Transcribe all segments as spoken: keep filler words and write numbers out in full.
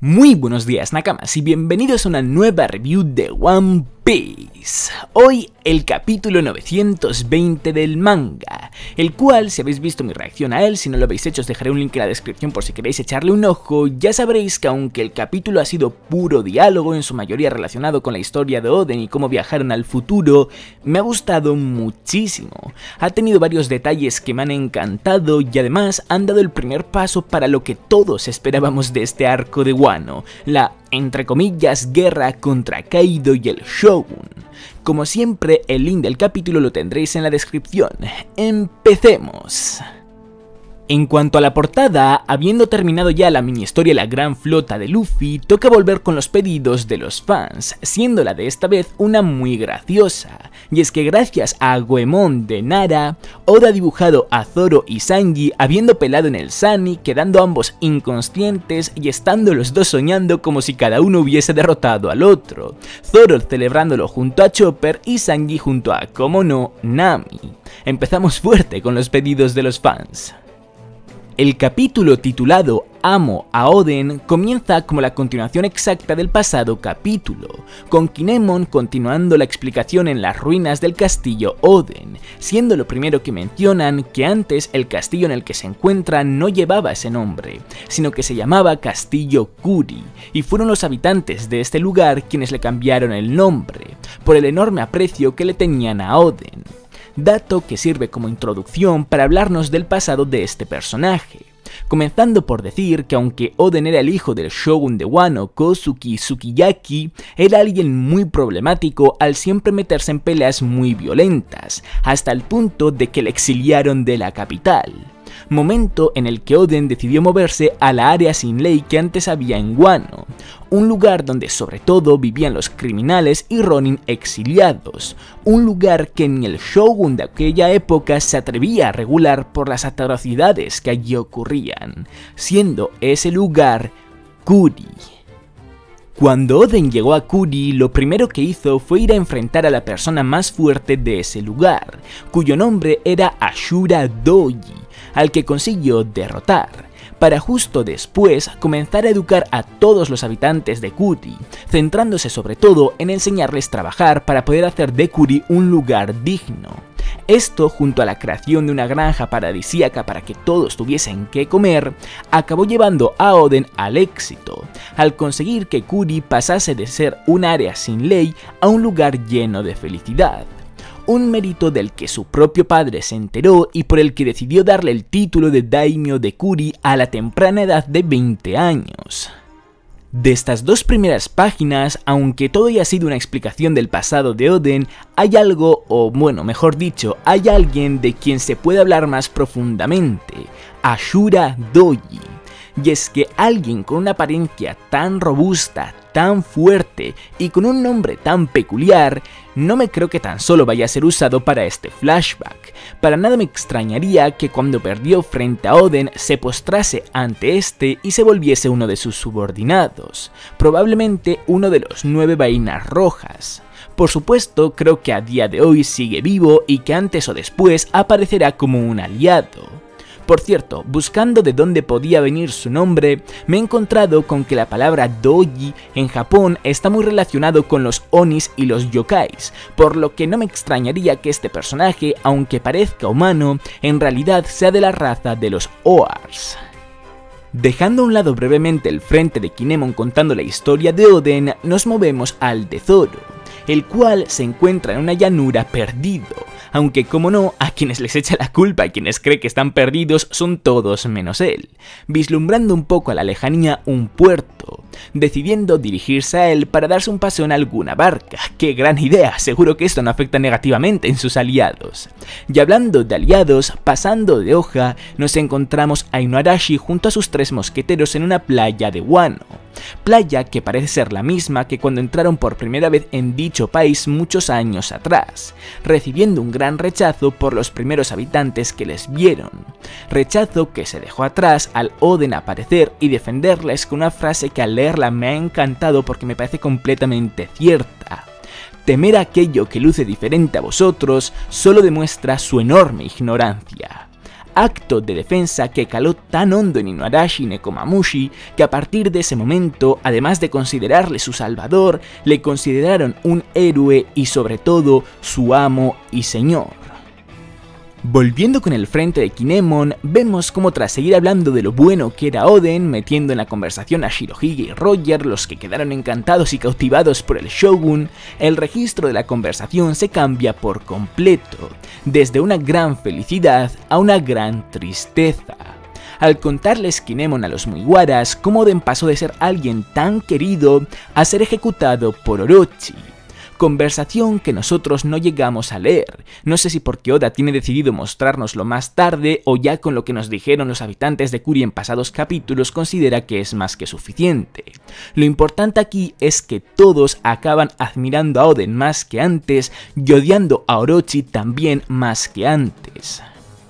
Muy buenos días, Nakamas, y bienvenidos a una nueva review de One Piece. Hoy el capítulo novecientos veinte del manga, el cual, si habéis visto mi reacción a él, si no lo habéis hecho os dejaré un link en la descripción por si queréis echarle un ojo. Ya sabréis que aunque el capítulo ha sido puro diálogo, en su mayoría relacionado con la historia de Oden y cómo viajaron al futuro, me ha gustado muchísimo. Ha tenido varios detalles que me han encantado y además han dado el primer paso para lo que todos esperábamos de este arco de Wano, la, entre comillas, guerra contra Kaido y el Shogun. Como siempre, el link del capítulo lo tendréis en la descripción. ¡Empecemos! En cuanto a la portada, habiendo terminado ya la mini historia La Gran Flota de Luffy, toca volver con los pedidos de los fans, siendo la de esta vez una muy graciosa. Y es que gracias a Goemon de Nara, Oda ha dibujado a Zoro y Sanji habiendo pelado en el Sunny, quedando ambos inconscientes y estando los dos soñando como si cada uno hubiese derrotado al otro. Zoro celebrándolo junto a Chopper y Sanji junto a, como no, Nami. Empezamos fuerte con los pedidos de los fans. El capítulo titulado Amo a Oden comienza como la continuación exacta del pasado capítulo, con Kinemon continuando la explicación en las ruinas del castillo Oden, siendo lo primero que mencionan que antes el castillo en el que se encuentran no llevaba ese nombre, sino que se llamaba Castillo Kuri, y fueron los habitantes de este lugar quienes le cambiaron el nombre, por el enorme aprecio que le tenían a Oden. Dato que sirve como introducción para hablarnos del pasado de este personaje, comenzando por decir que aunque Oden era el hijo del shogun de Wano, Kozuki Sukiyaki, era alguien muy problemático al siempre meterse en peleas muy violentas, hasta el punto de que le exiliaron de la capital. Momento en el que Oden decidió moverse a la área sin ley que antes había en Wano, un lugar donde sobre todo vivían los criminales y ronin exiliados, un lugar que ni el shogun de aquella época se atrevía a regular por las atrocidades que allí ocurrían, siendo ese lugar Kuri. Cuando Oden llegó a Kuri, lo primero que hizo fue ir a enfrentar a la persona más fuerte de ese lugar, cuyo nombre era Ashura Doji, al que consiguió derrotar, para justo después comenzar a educar a todos los habitantes de Kuri, centrándose sobre todo en enseñarles a trabajar para poder hacer de Kuri un lugar digno. Esto, junto a la creación de una granja paradisíaca para que todos tuviesen que comer, acabó llevando a Oden al éxito, al conseguir que Kuri pasase de ser un área sin ley a un lugar lleno de felicidad. Un mérito del que su propio padre se enteró y por el que decidió darle el título de Daimyo de Kuri a la temprana edad de veinte años. De estas dos primeras páginas, aunque todo haya sido una explicación del pasado de Oden, hay algo, o bueno, mejor dicho, hay alguien de quien se puede hablar más profundamente, Ashura Doji. Y es que alguien con una apariencia tan robusta, tan fuerte y con un nombre tan peculiar, no me creo que tan solo vaya a ser usado para este flashback. Para nada me extrañaría que cuando perdió frente a Oden se postrase ante este y se volviese uno de sus subordinados, probablemente uno de los nueve vainas rojas. Por supuesto, creo que a día de hoy sigue vivo y que antes o después aparecerá como un aliado. Por cierto, buscando de dónde podía venir su nombre, me he encontrado con que la palabra doji en Japón está muy relacionado con los onis y los yokais, por lo que no me extrañaría que este personaje, aunque parezca humano, en realidad sea de la raza de los oars. Dejando a un lado brevemente el frente de Kinemon contando la historia de Oden, nos movemos al de Zoro, el cual se encuentra en una llanura perdido, aunque como no, a quienes les echa la culpa y quienes cree que están perdidos son todos menos él, vislumbrando un poco a la lejanía un puerto, decidiendo dirigirse a él para darse un paseo en alguna barca. ¡Qué gran idea! Seguro que esto no afecta negativamente en sus aliados. Y hablando de aliados, pasando de hoja, nos encontramos a Inuarashi junto a sus tres mosqueteros en una playa de Wano. Playa que parece ser la misma que cuando entraron por primera vez en dicho país muchos años atrás, recibiendo un gran rechazo por los primeros habitantes que les vieron, rechazo que se dejó atrás al Oden aparecer y defenderles con una frase que al leerla me ha encantado porque me parece completamente cierta: temer aquello que luce diferente a vosotros solo demuestra su enorme ignorancia. acto de defensa que caló tan hondo en Inuarashi Nekomamushi que a partir de ese momento, además de considerarle su salvador, le consideraron un héroe y sobre todo su amo y señor. Volviendo con el frente de Kinemon, vemos como tras seguir hablando de lo bueno que era Oden, metiendo en la conversación a Shirohige y Roger, los que quedaron encantados y cautivados por el Shogun, el registro de la conversación se cambia por completo, desde una gran felicidad a una gran tristeza. Al contarles Kinemon a los Mugiwaras cómo Oden pasó de ser alguien tan querido a ser ejecutado por Orochi. Conversación que nosotros no llegamos a leer, no sé si porque Oda tiene decidido mostrárnoslo más tarde o ya con lo que nos dijeron los habitantes de Kuri en pasados capítulos considera que es más que suficiente. Lo importante aquí es que todos acaban admirando a Oden más que antes y odiando a Orochi también más que antes.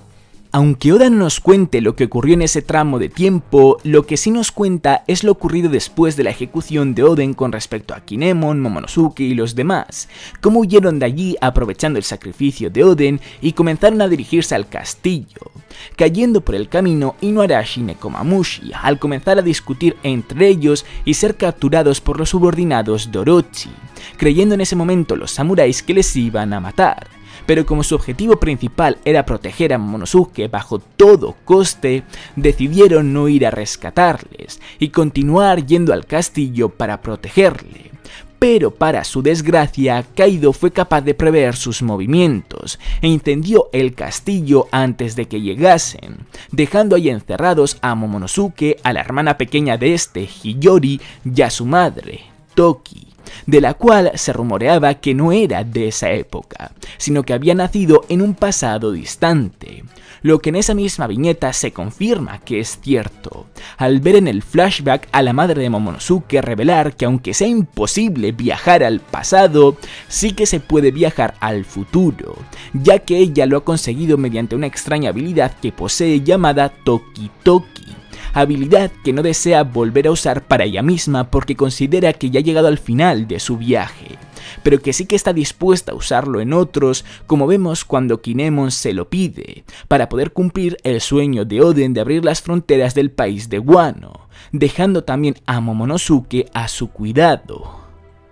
Aunque Oda no nos cuente lo que ocurrió en ese tramo de tiempo, lo que sí nos cuenta es lo ocurrido después de la ejecución de Oden con respecto a Kinemon, Momonosuke y los demás, cómo huyeron de allí aprovechando el sacrificio de Oden y comenzaron a dirigirse al castillo, cayendo por el camino Inuarashi y Nekomamushi al comenzar a discutir entre ellos y ser capturados por los subordinados de Orochi, creyendo en ese momento los samuráis que les iban a matar. Pero como su objetivo principal era proteger a Momonosuke bajo todo coste, decidieron no ir a rescatarles y continuar yendo al castillo para protegerle. Pero para su desgracia, Kaido fue capaz de prever sus movimientos e incendió el castillo antes de que llegasen, dejando ahí encerrados a Momonosuke, a la hermana pequeña de este, Hiyori, y a su madre, Toki, de la cual se rumoreaba que no era de esa época, sino que había nacido en un pasado distante, lo que en esa misma viñeta se confirma que es cierto, al ver en el flashback a la madre de Momonosuke revelar que aunque sea imposible viajar al pasado, sí que se puede viajar al futuro, ya que ella lo ha conseguido mediante una extraña habilidad que posee llamada Toki Toki. Habilidad que no desea volver a usar para ella misma porque considera que ya ha llegado al final de su viaje, pero que sí que está dispuesta a usarlo en otros, como vemos cuando Kinemon se lo pide, para poder cumplir el sueño de Oden de abrir las fronteras del país de Wano, dejando también a Momonosuke a su cuidado.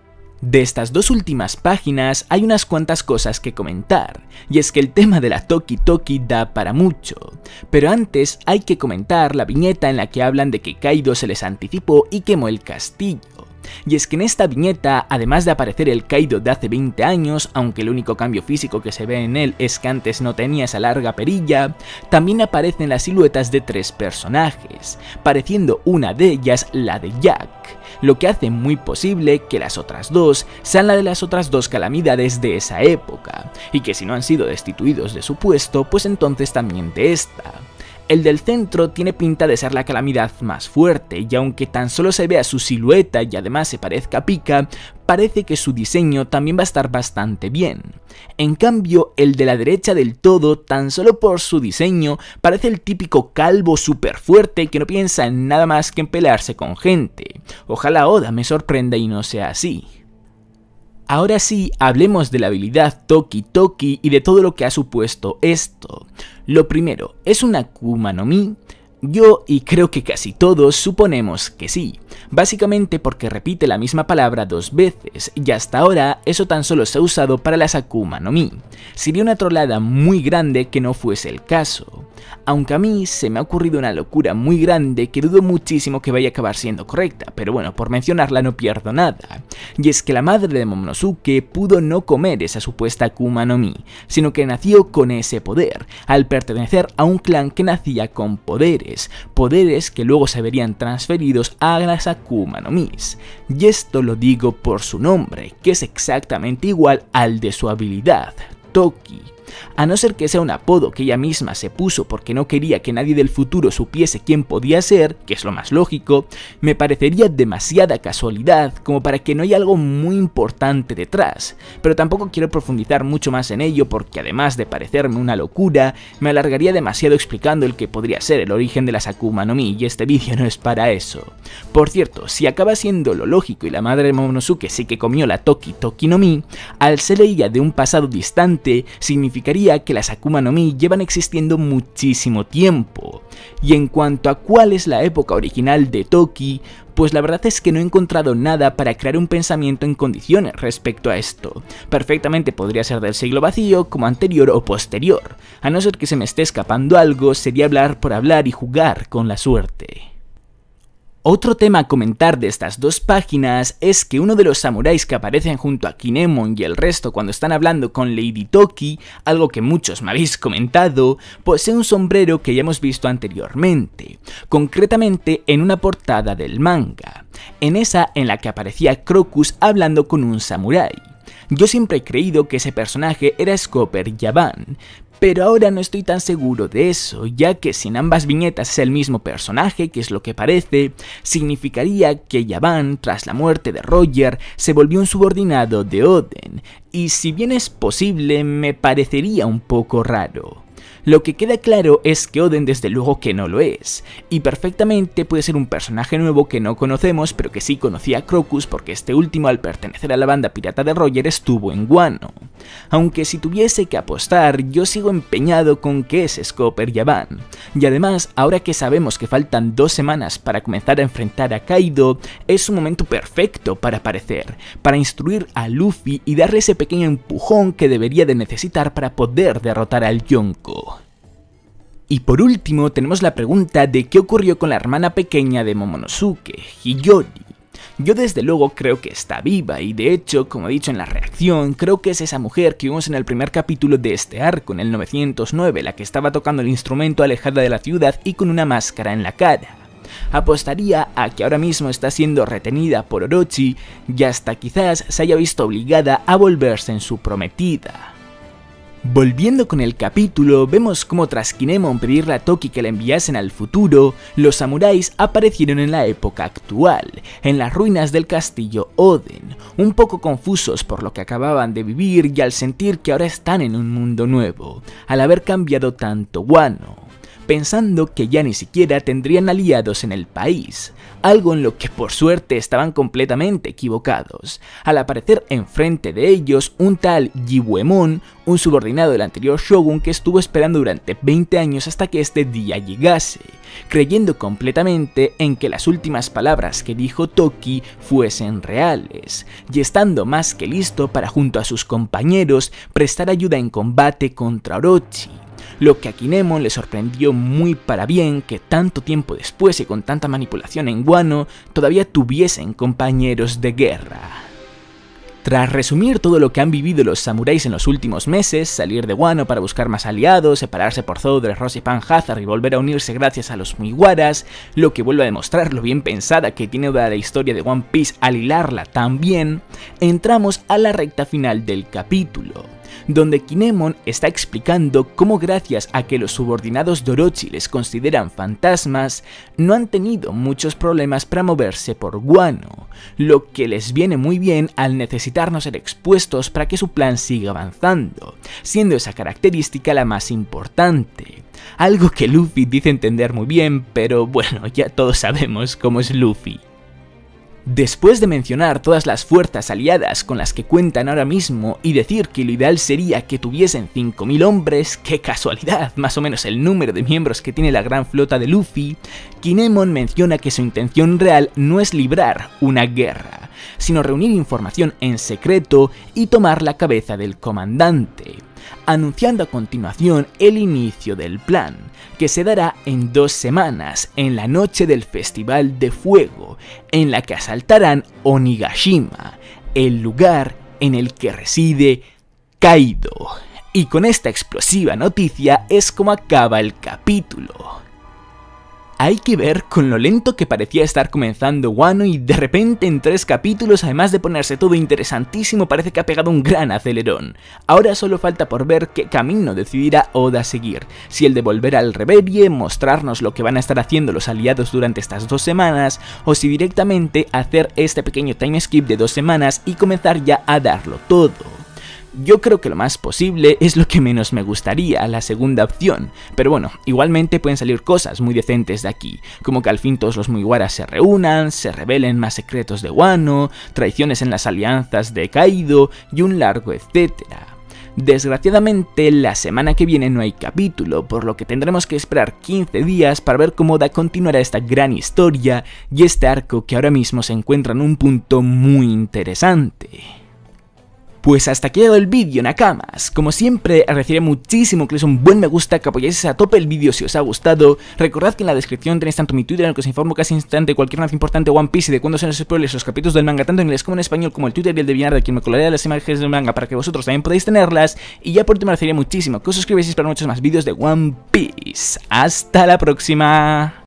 De estas dos últimas páginas hay unas cuantas cosas que comentar, y es que el tema de la Toki Toki da para mucho, pero antes hay que comentar la viñeta en la que hablan de que Kaido se les anticipó y quemó el castillo. Y es que en esta viñeta, además de aparecer el Kaido de hace veinte años, aunque el único cambio físico que se ve en él es que antes no tenía esa larga perilla, también aparecen las siluetas de tres personajes, pareciendo una de ellas la de Jack, lo que hace muy posible que las otras dos sean la de las otras dos calamidades de esa época, y que si no han sido destituidos de su puesto, pues entonces también de esta. El del centro tiene pinta de ser la calamidad más fuerte, y aunque tan solo se vea su silueta y además se parezca a Pika, parece que su diseño también va a estar bastante bien. En cambio, el de la derecha del todo, tan solo por su diseño, parece el típico calvo súper fuerte que no piensa en nada más que en pelearse con gente. Ojalá Oda me sorprenda y no sea así. Ahora sí, hablemos de la habilidad Toki Toki y de todo lo que ha supuesto esto. Lo primero, ¿es una Akuma no Mi? Yo, y creo que casi todos, suponemos que sí, básicamente porque repite la misma palabra dos veces, y hasta ahora eso tan solo se ha usado para las Akuma no Mi. Sería una trolada muy grande que no fuese el caso, aunque a mí se me ha ocurrido una locura muy grande que dudo muchísimo que vaya a acabar siendo correcta, pero bueno, por mencionarla no pierdo nada, y es que la madre de Momonosuke pudo no comer esa supuesta Akuma no Mi, sino que nació con ese poder, al pertenecer a un clan que nacía con poderes, poderes que luego se verían transferidos a las Akuma no Mis, y esto lo digo por su nombre, que es exactamente igual al de su habilidad, Toki. A no ser que sea un apodo que ella misma se puso porque no quería que nadie del futuro supiese quién podía ser, que es lo más lógico, me parecería demasiada casualidad como para que no haya algo muy importante detrás, pero tampoco quiero profundizar mucho más en ello porque además de parecerme una locura, me alargaría demasiado explicando el que podría ser el origen de las Akuma no Mi y este vídeo no es para eso. Por cierto, si acaba siendo lo lógico y la madre de Momonosuke sí que comió la Toki Toki no Mi, al ser ella de un pasado distante, significa significaría que las Akuma no Mi llevan existiendo muchísimo tiempo. Y en cuanto a cuál es la época original de Toki, pues la verdad es que no he encontrado nada para crear un pensamiento en condiciones respecto a esto. Perfectamente podría ser del siglo vacío, como anterior o posterior. A no ser que se me esté escapando algo, sería hablar por hablar y jugar con la suerte. Otro tema a comentar de estas dos páginas es que uno de los samuráis que aparecen junto a Kinemon y el resto cuando están hablando con Lady Toki, algo que muchos me habéis comentado, posee un sombrero que ya hemos visto anteriormente, concretamente en una portada del manga, en esa en la que aparecía Crocus hablando con un samurái. Yo siempre he creído que ese personaje era Scopper Yaban, pero ahora no estoy tan seguro de eso, ya que si en ambas viñetas es el mismo personaje, que es lo que parece, significaría que Yaban, tras la muerte de Roger, se volvió un subordinado de Oden, y si bien es posible, me parecería un poco raro. Lo que queda claro es que Oden desde luego que no lo es, y perfectamente puede ser un personaje nuevo que no conocemos pero que sí conocía a Crocus porque este último al pertenecer a la banda pirata de Roger estuvo en Wano. Aunque si tuviese que apostar, yo sigo empeñado con que es Scopper Yaban, y además ahora que sabemos que faltan dos semanas para comenzar a enfrentar a Kaido, es un momento perfecto para aparecer, para instruir a Luffy y darle ese pequeño empujón que debería de necesitar para poder derrotar al Yonko. Y por último tenemos la pregunta de qué ocurrió con la hermana pequeña de Momonosuke, Hiyori. Yo desde luego creo que está viva y de hecho, como he dicho en la reacción, creo que es esa mujer que vimos en el primer capítulo de este arco, en el novecientos nueve, la que estaba tocando el instrumento alejada de la ciudad y con una máscara en la cara. Apostaría a que ahora mismo está siendo retenida por Orochi y hasta quizás se haya visto obligada a volverse en su prometida. Volviendo con el capítulo, vemos cómo tras Kinemon pedirle a Toki que la enviasen al futuro, los samuráis aparecieron en la época actual, en las ruinas del castillo Oden, un poco confusos por lo que acababan de vivir y al sentir que ahora están en un mundo nuevo, al haber cambiado tanto Wano, pensando que ya ni siquiera tendrían aliados en el país, algo en lo que por suerte estaban completamente equivocados, al aparecer enfrente de ellos un tal Jibuemon, un subordinado del anterior shogun que estuvo esperando durante veinte años hasta que este día llegase, creyendo completamente en que las últimas palabras que dijo Toki fuesen reales, y estando más que listo para junto a sus compañeros prestar ayuda en combate contra Orochi. Lo que a Kinemon le sorprendió muy para bien que tanto tiempo después y con tanta manipulación en Wano todavía tuviesen compañeros de guerra. Tras resumir todo lo que han vivido los samuráis en los últimos meses, salir de Wano para buscar más aliados, separarse por Zou, Dressrosa y Panhazard y volver a unirse gracias a los Mugiwaras, lo que vuelve a demostrar lo bien pensada que tiene la historia de One Piece al hilarla tan bien, entramos a la recta final del capítulo, donde Kinemon está explicando cómo gracias a que los subordinados de Orochi les consideran fantasmas, no han tenido muchos problemas para moverse por Wano, lo que les viene muy bien al necesitar no ser expuestos para que su plan siga avanzando, siendo esa característica la más importante. Algo que Luffy dice entender muy bien, pero bueno, ya todos sabemos cómo es Luffy. Después de mencionar todas las fuerzas aliadas con las que cuentan ahora mismo y decir que lo ideal sería que tuviesen cinco mil hombres, qué casualidad, más o menos el número de miembros que tiene la gran flota de Luffy, Kinemon menciona que su intención real no es librar una guerra, sino reunir información en secreto y tomar la cabeza del comandante, anunciando a continuación el inicio del plan, que se dará en dos semanas, en la noche del Festival de Fuego, en la que asaltarán Onigashima, el lugar en el que reside Kaido. Y con esta explosiva noticia es como acaba el capítulo. Hay que ver con lo lento que parecía estar comenzando Wano y de repente en tres capítulos, además de ponerse todo interesantísimo, parece que ha pegado un gran acelerón. Ahora solo falta por ver qué camino decidirá Oda seguir, si el de volver al Reverie, mostrarnos lo que van a estar haciendo los aliados durante estas dos semanas, o si directamente hacer este pequeño time skip de dos semanas y comenzar ya a darlo todo. Yo creo que lo más posible es lo que menos me gustaría, la segunda opción, pero bueno, igualmente pueden salir cosas muy decentes de aquí, como que al fin todos los Mugiwaras se reúnan, se revelen más secretos de Wano, traiciones en las alianzas de Kaido y un largo etcétera. Desgraciadamente, la semana que viene no hay capítulo, por lo que tendremos que esperar quince días para ver cómo Oda continuará esta gran historia y este arco que ahora mismo se encuentra en un punto muy interesante. Pues hasta aquí ha llegado el vídeo, Nakamas. Como siempre, agradecería muchísimo que le des un buen me gusta, que apoyáis a tope el vídeo si os ha gustado. Recordad que en la descripción tenéis tanto mi Twitter en el que os informo casi instante de cualquier noticia importante de One Piece y de cuándo son los spoilers, los capítulos del manga, tanto en inglés como en español, como el Twitter y el de Binar, de quien me colaré las imágenes del manga para que vosotros también podáis tenerlas. Y ya por último, agradecería muchísimo que os suscribáis para muchos más vídeos de One Piece. ¡Hasta la próxima!